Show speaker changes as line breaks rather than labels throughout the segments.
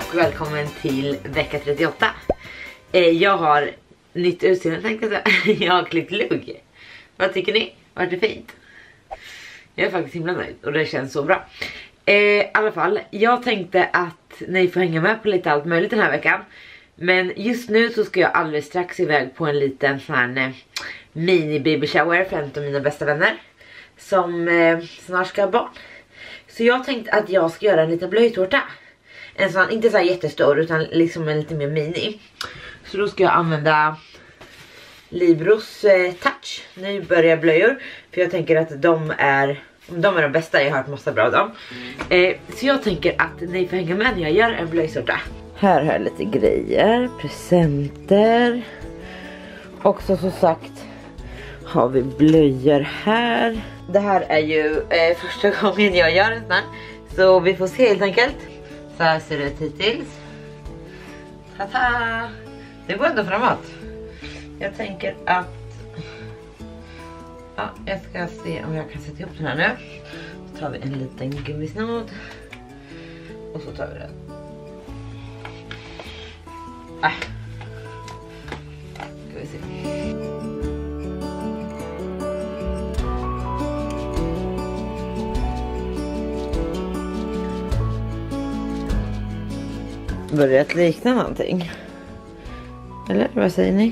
och välkommen till vecka 38. Jag har nytt utseende tänkte jag säga. Jag har klippt lugg. Vad tycker ni? Var det fint? Jag är faktiskt himla nöjd och det känns så bra. I alla fall, jag tänkte att ni får hänga med på lite allt möjligt den här veckan. Men just nu så ska jag alldeles strax iväg på en liten sån här mini baby shower för en av mina bästa vänner. Som snart ska ha barn. Så jag tänkte att jag ska göra en liten blöjtårta. En sån, inte så här jättestor utan liksom en lite mer mini. Så då ska jag använda Libros touch nybörjarblöjor. För jag tänker att de är de bästa, jag har hört massa bra av dem. Så jag tänker att ni får hänga med när jag gör en blöjtårta. Här har jag lite grejer, presenter. Också så sagt har vi blöjor här. Det här är ju första gången jag gör en sån här. Så vi får se helt enkelt. Så här ser det ut hittills. Tata! Det går ändå framåt. Jag tänker att... Ja, jag ska se om jag kan sätta ihop den här nu. Så tar vi en liten gummisnodd. Och så tar vi den. Ska vi se. Börjat likna någonting. Eller vad säger ni?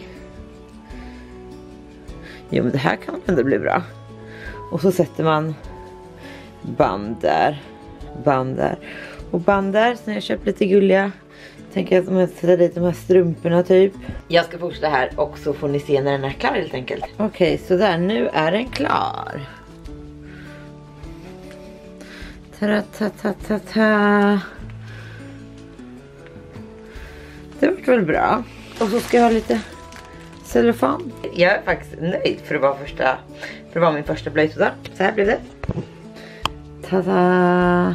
Jo, men det här kan ändå bli bra. Och så sätter man band där och band där. Så jag köpt lite gulliga. Tänker att jag sätter dit de här strumporna typ. Jag ska fortsätta här och så får ni se när den är klar helt enkelt. Okej, så där, nu är den klar. Ta-ta-ta-ta-ta. Det var väl bra. Och så ska jag ha lite cellofan. Jag är faktiskt nöjd för att vara min första blöjtårta. Så här blev det. Tada!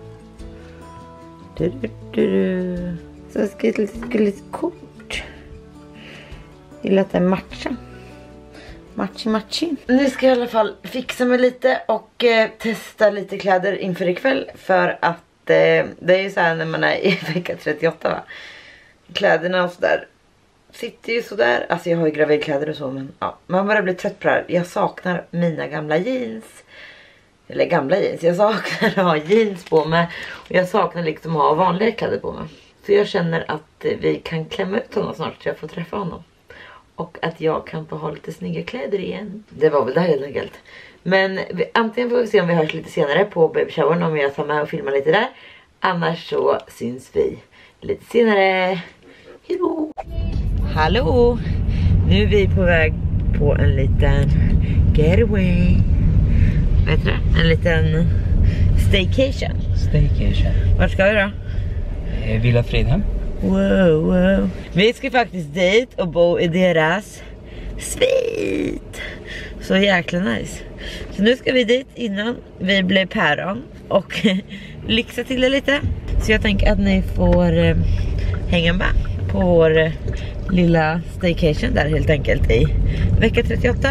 Så jag ska lite kort. Jag gillar att det är matcha. Matchi. Nu ska jag i alla fall fixa mig lite och testa lite kläder inför ikväll. För att det är ju så här när man är i vecka 38 va. Kläderna och sådär sitter ju sådär. Alltså jag har ju gravidkläder och så, men ja, man bara blir trött på det här. Jag saknar mina gamla jeans. Eller gamla jeans. Jag saknar att ha jeans på mig. Och jag saknar liksom att ha vanliga kläder på mig. Så jag känner att vi kan klämma ut honom snart så jag får träffa honom. Och att jag kan få ha lite snygga kläder igen. Det var väl det helt enkelt. Men antingen får vi se om vi hörs lite senare på babyshowern. Om jag tar med och filmar lite där. Annars så syns vi lite senare. Hejdå! Hallå! Nu är vi på väg på en liten getaway. Vad heter det? En liten staycation. Vart ska vi då?
Villa Fridhem.
Wow. Vi ska faktiskt dit och bo i deras svit. Så jäkla nice. Så nu ska vi dit innan vi blir päron och lyxa till det lite. Så jag tänker att ni får hänga med på vår lilla staycation där helt enkelt i vecka 38.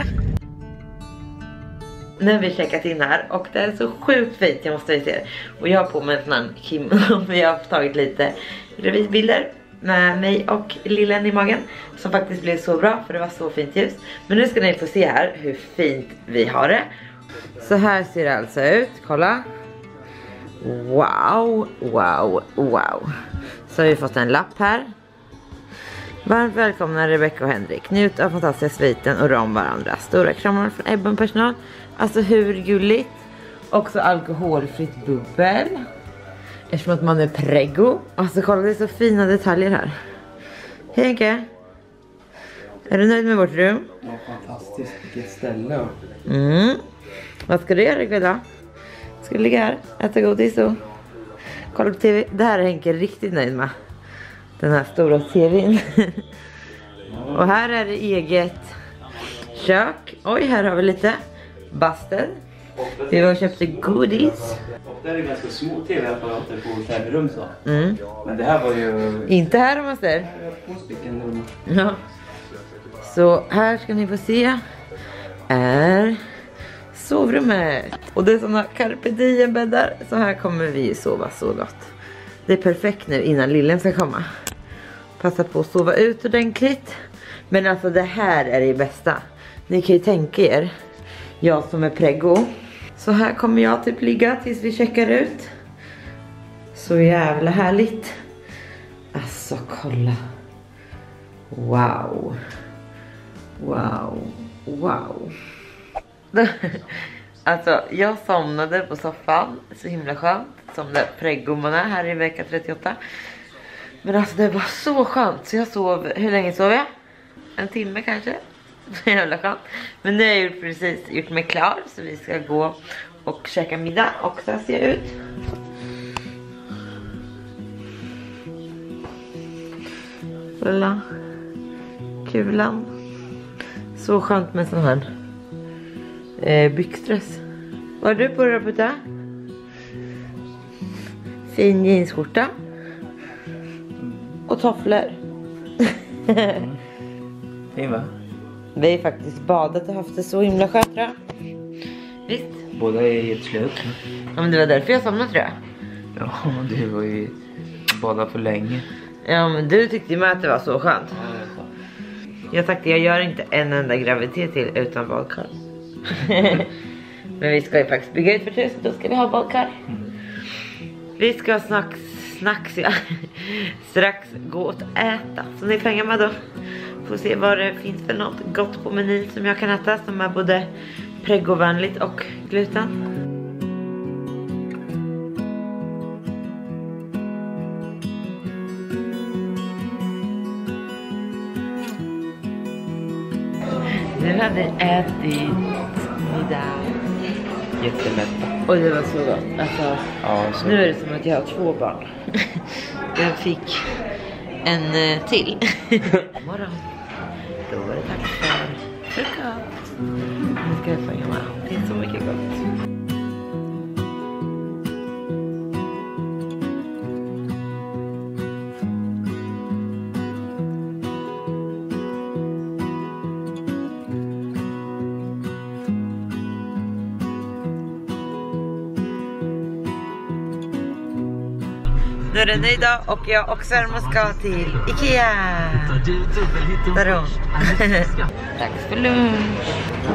Nu har vi checkat in här och det är så sjukt fint, jag måste säga. Och jag har på mig en sån här kimono. Vi har tagit lite revisbilder med mig och lillen i magen. Som faktiskt blev så bra för det var så fint ljus. Men nu ska ni få se här hur fint vi har det. Så här ser det alltså ut, kolla. Wow. Så har vi fått en lapp här. Varmt välkomna Rebecca och Henrik. Njut av fantastiska sviten och ram varandra. Stora kramar från Ebben personal. Alltså hur gulligt. Också alkoholfritt bubbel. Eftersom att man är preggo. Alltså kolla, det är så fina detaljer här. Hej Henke. Är du nöjd med vårt rum?
Ja, fantastiskt. Vilket ställe.
Vad ska du göra ikväll då? Ska du ligga här, äta godis och kolla på tv? Det här är Henke riktigt nöjd med. Den här stora tvn. Och här är det eget kök. Oj, här har vi lite bastel. Vi var och köpte godis.
Ofta är det ganska små tv-apparater på hotellrum så. Men det här var ju...
Inte här om man ser.
2 stycken rum.
Ja. Så här ska ni få se. Är sovrummet. Och det är såna carpe diem bäddar. Så här kommer vi sova så gott. Det är perfekt nu innan lillen ska komma. Passa på att sova ut ordentligt. Men alltså det här är det bästa. Ni kan ju tänka er, jag som är preggo. Så här kommer jag typ ligga tills vi checkar ut. Så jävla härligt. Alltså kolla. Wow. Wow. Wow. Alltså jag somnade på soffan. Så himla skönt. Som det preggommarna här i vecka 38. Men alltså det var så skönt. Så jag sov, hur länge sov jag? En timme kanske. Så jävla skönt. Men nu har jag precis gjort mig klar. Så vi ska gå och käka middag. Och så ser jag ut. Kolla. Kulan. Så skönt med sån här byxdress. Vad har du på dig, Puta? Fin jeansskjorta. Och tofflor.
Fin va?
Vi har faktiskt badat och haft det så himla skönt, tror jag. Visst?
Båda är helt slut.
Ja, men det var därför jag somnade, tror jag.
Ja, det var ju badat för länge.
Ja, men du tyckte ju med att det var så skönt.
Ja, det är så.
Jag sagt jag gör inte en enda graviditet till utan badkar. Men vi ska ju faktiskt bygga ut för det, så då ska vi ha badkar. Vi ska snacks ja. Strax gå och äta. Så ni får hänga med då. Får se vad det finns för något gott på menyn som jag kan äta. Som är både preggovänligt och gluten. Nu har vi ätit middag.
Jättemätta.
Och det var så gott. Alltså,
Ja, så.
nu är det som att jag har 2 barn. Jag fick en till. Morgon. Då var det dags för frukost. Nu ska jag få hänga med. Det är så mycket gott. Nu är det ny dag och jag och Sverma ska till Ikea. Där är hon. Dags för lunch.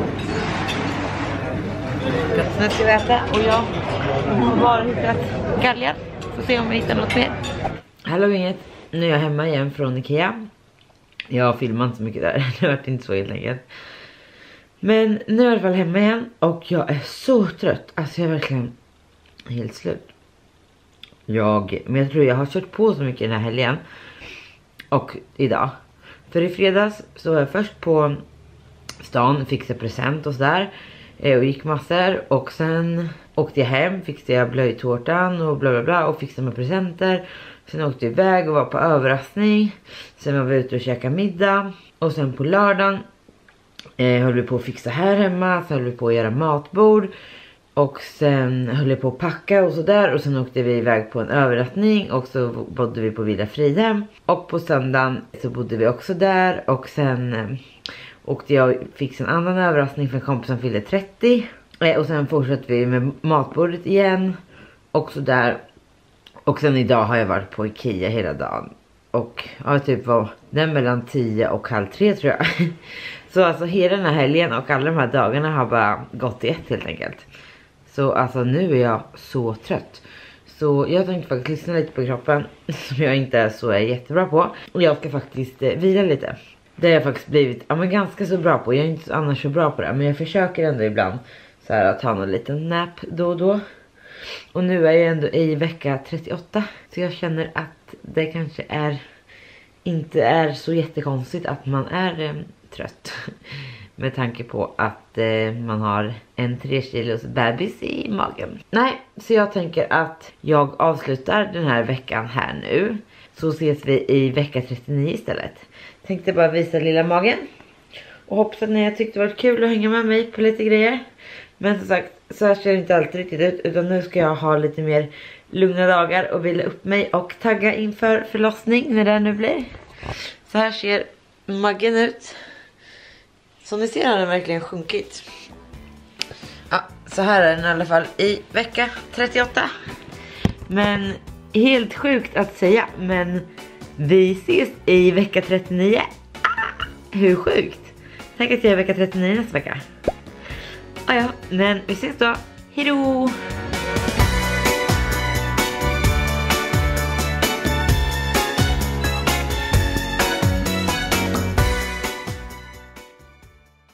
Nu ska vi äta och jag har bara hittat galgar. Får se om vi hittar något mer. Hallå inget. Nu är jag hemma igen från Ikea. Jag har filmat inte så mycket där. Det har varit inte så helt enkelt. Men nu är jag i alla fall hemma igen. Och jag är så trött. Alltså jag är verkligen helt slut. Men jag tror jag har kört på så mycket den här helgen. Och idag. För i fredags så var jag först på stan, fixade present och sådär. Och gick massor. Och sen åkte jag hem, fixade jag blöjtårtan och bla bla bla. Och fixade med presenter. Sen åkte jag iväg och var på överraskning. Sen var vi ute och käkade middag. Och sen på lördagen höll vi på att fixa här hemma. Så höll vi på att göra matbord. Och sen höll jag på att packa och sådär. Och sen åkte vi iväg på en överraskning. Och så bodde vi på Villa Fridhem. Och på söndagen så bodde vi också där. Och sen åkte jag och fixade en annan överraskning för en kompis som fyllde 30. Och sen fortsatte vi med matbordet igen. Och sådär. Och sen idag har jag varit på Ikea hela dagen. Och ja, typ var den mellan 10 och halv 3 tror jag. Så alltså hela den här helgen och alla de här dagarna har bara gått i ett helt enkelt. Så alltså nu är jag så trött. Så jag tänkte faktiskt lyssna lite på kroppen. Som jag inte är så jättebra på. Och jag ska faktiskt vila lite. Det har jag faktiskt blivit ganska så bra på. Jag är inte annars så bra på det. Men jag försöker ändå ibland så här, att ta någon liten nap då och då. Och nu är jag ändå i vecka 38. Så jag känner att det kanske inte är så jättekonstigt att man är trött. Med tanke på att man har en 3 kilos bebis i magen. Nej, så jag tänker att jag avslutar den här veckan här nu. Så ses vi i vecka 39 istället. Tänkte bara visa lilla magen. Och hoppas att ni tyckte det var kul att hänga med mig på lite grejer. Men som sagt, så här ser det inte alltid riktigt ut. Utan nu ska jag ha lite mer lugna dagar och vila upp mig och tagga inför förlossning när det nu blir. Så här ser magen ut. Som ni ser har den verkligen sjunkit. Ja, så här är den i alla fall i vecka 38. Men helt sjukt att säga, men vi ses i vecka 39. Hur sjukt. Tänk att jag är vecka 39 nästa vecka. Ja, men vi ses då. Hejdå!